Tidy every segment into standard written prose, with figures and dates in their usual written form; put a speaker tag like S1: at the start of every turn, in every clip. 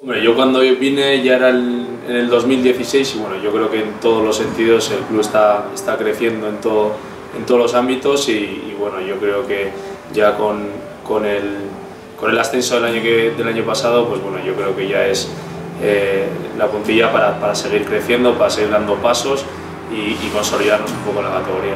S1: Hombre, yo cuando vine ya era en el 2016 y bueno, yo creo que en todos los sentidos el club está creciendo en todos los ámbitos y bueno, yo creo que ya con el ascenso del año pasado, pues bueno, yo creo que ya es la puntilla para seguir creciendo, para seguir dando pasos y consolidarnos un poco en la categoría.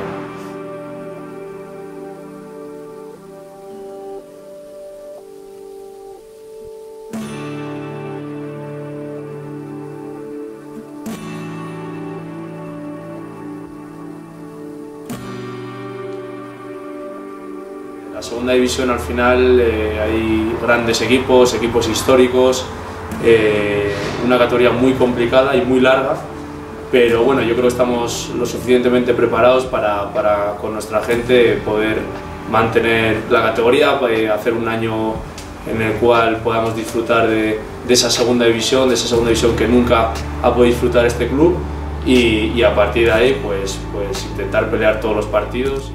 S1: La segunda división al final hay grandes equipos históricos, una categoría muy complicada y muy larga, pero bueno, yo creo que estamos lo suficientemente preparados para con nuestra gente poder mantener la categoría, hacer un año en el cual podamos disfrutar de esa segunda división, que nunca ha podido disfrutar este club y a partir de ahí pues intentar pelear todos los partidos.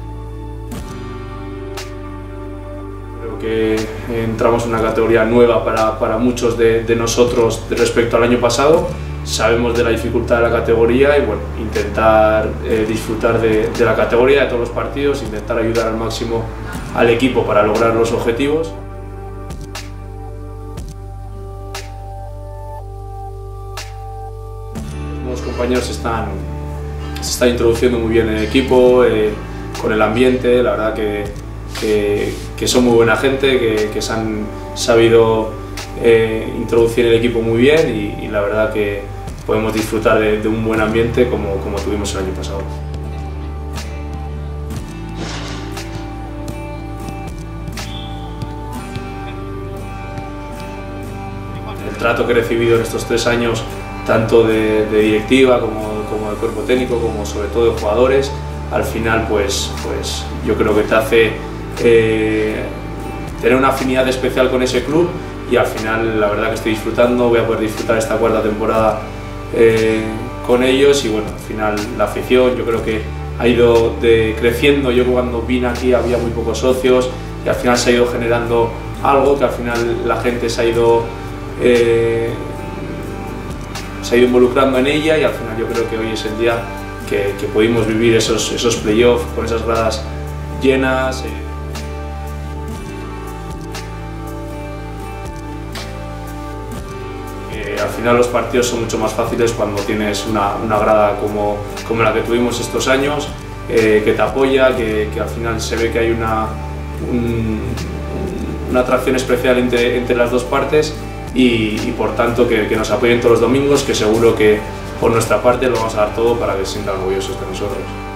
S1: Que entramos en una categoría nueva para muchos de nosotros respecto al año pasado. Sabemos de la dificultad de la categoría y bueno, intentar disfrutar de la categoría, de todos los partidos, intentar ayudar al máximo al equipo para lograr los objetivos. Los compañeros se están introduciendo muy bien en el equipo, con el ambiente, la verdad que son muy buena gente, que se han sabido introducir en el equipo muy bien y la verdad que podemos disfrutar de un buen ambiente como tuvimos el año pasado. El trato que he recibido en estos 3 años, tanto de directiva como de cuerpo técnico, como sobre todo de jugadores, al final pues yo creo que te hace tener una afinidad especial con ese club y al final la verdad que estoy disfrutando, voy a poder disfrutar esta 4ª temporada con ellos y bueno, al final la afición yo creo que ha ido creciendo. Yo cuando vine aquí había muy pocos socios y al final se ha ido generando algo que al final la gente se ha ido involucrando en ella y al final yo creo que hoy es el día que pudimos vivir esos playoffs con esas gradas llenas. Al final los partidos son mucho más fáciles cuando tienes una grada como la que tuvimos estos años, que te apoya, que al final se ve que hay una atracción especial entre las dos partes y por tanto que nos apoyen todos los domingos, que seguro que por nuestra parte lo vamos a dar todo para que se sientan orgullosos de nosotros.